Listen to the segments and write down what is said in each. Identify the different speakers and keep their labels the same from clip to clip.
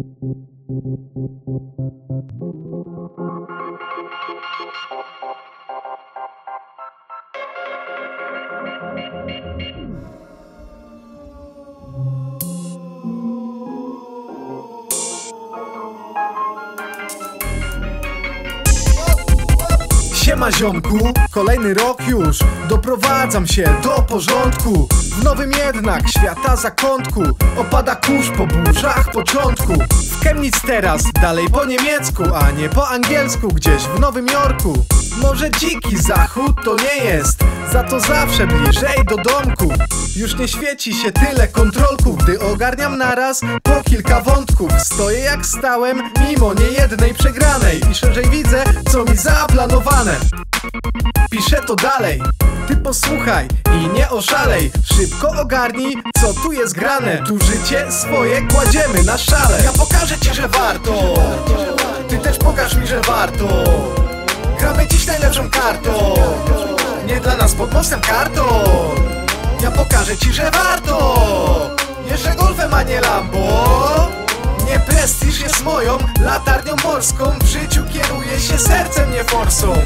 Speaker 1: Siema ziomku, kolejny rok już, doprowadzam się do porządku. W nowym jednak świata zakątku opada kurz po burzach początku. W Chemnitz teraz, dalej po niemiecku, a nie po angielsku, gdzieś w Nowym Jorku. Może dziki zachód to nie jest, za to zawsze bliżej do domku. Już nie świeci się tyle kontrolków, gdy ogarniam naraz po kilka wątków. Stoję jak stałem, mimo niejednej przegranej, i szerzej widzę, co mi zaplanowane. Piszę to dalej, ty posłuchaj i nie oszalej. Szybko ogarnij, co tu jest grane. Tu życie swoje kładziemy na szale. Ja pokażę ci, że warto, ty też pokaż mi, że warto. Gramy dziś najlepszą kartą, nie dla nas pod mostem karton. Ja pokażę ci, że warto. Jeżdżę golfem, a nie Lambo. Nie prestiż jest moją latarnią morską. W życiu kieruję się sercem, nie forsą.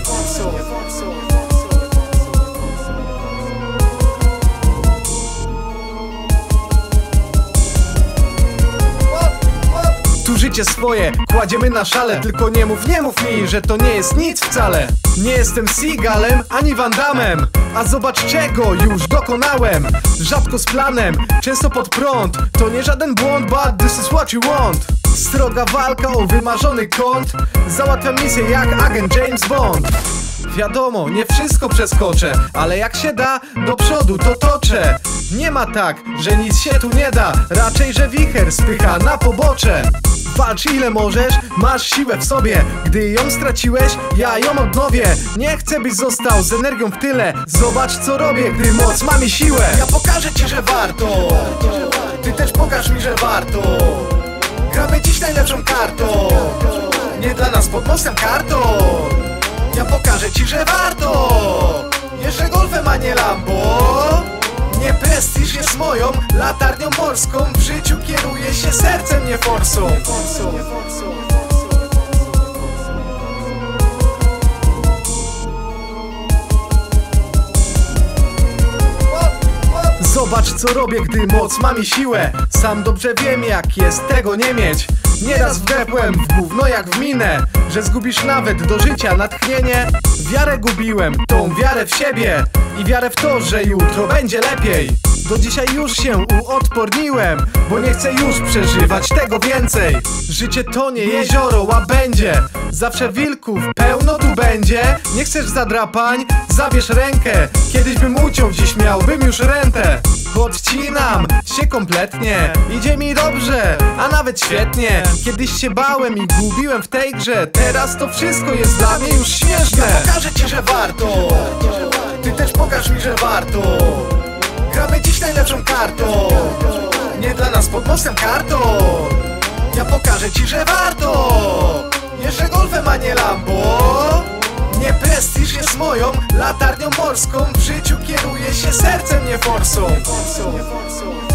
Speaker 1: Tu życie swoje kładziemy na szale. Tylko nie mów mi, że to nie jest nic wcale. Nie jestem Seagalem ani Van Dammem, a zobacz czego już dokonałem. Rzadko z planem, często pod prąd. To nie żaden błąd, but this is what you want. Sroga walka o wymarzony kąt. Załatwiam misję jak agent James Bond. Wiadomo, nie wszystko przeskoczę, ale jak się da, do przodu to toczę. Nie ma tak, że nic się tu nie da, raczej, że wicher spycha na pobocze. Walcz ile możesz, masz siłę w sobie. Gdy ją straciłeś, ja ją odnowię. Nie chcę byś został z energią w tyle. Zobacz co robię, gdy moc ma mi siłę. Ja pokażę ci, że warto, ty też pokaż mi, że warto. Gramy dziś najlepszą kartą, nie dla nas pod mostem karton. Ja pokażę ci, że warto. Jeżdżę golfem, a nie Lambo. Nie prestiż jest moją latarnią morską. W życiu kieruję się sercem, nie forsą. Zobacz co robię, gdy moc ma mi siłę. Sam dobrze wiem jak jest tego nie mieć. Nieraz wdepłem w gówno jak w minę, że zgubisz nawet do życia natchnienie. Wiarę gubiłem, tą wiarę w siebie i wiarę w to, że jutro będzie lepiej. Do dzisiaj już się uodporniłem, bo nie chcę już przeżywać tego więcej. Życie to nie jezioro, łabędzie. Zawsze wilków pełno tu będzie. Nie chcesz zadrapań? Zabierz rękę. Kiedyś bym uciął, dziś miałbym już rentę. Odcinam się kompletnie, idzie mi dobrze, a nawet świetnie. Kiedyś się bałem i gubiłem w tej grze, teraz to wszystko jest dla mnie już śmieszne. Ja pokażę ci, że warto, ty też pokaż mi, że warto. Gramy dziś najlepszą kartą, nie dla nas pod mostem karton. Ja pokażę ci, że warto. Jeżdżę golfem, a nie Lambo. Nie prestiż jest moją latarnią morską. W życiu kieruję się sercem, nie forsą.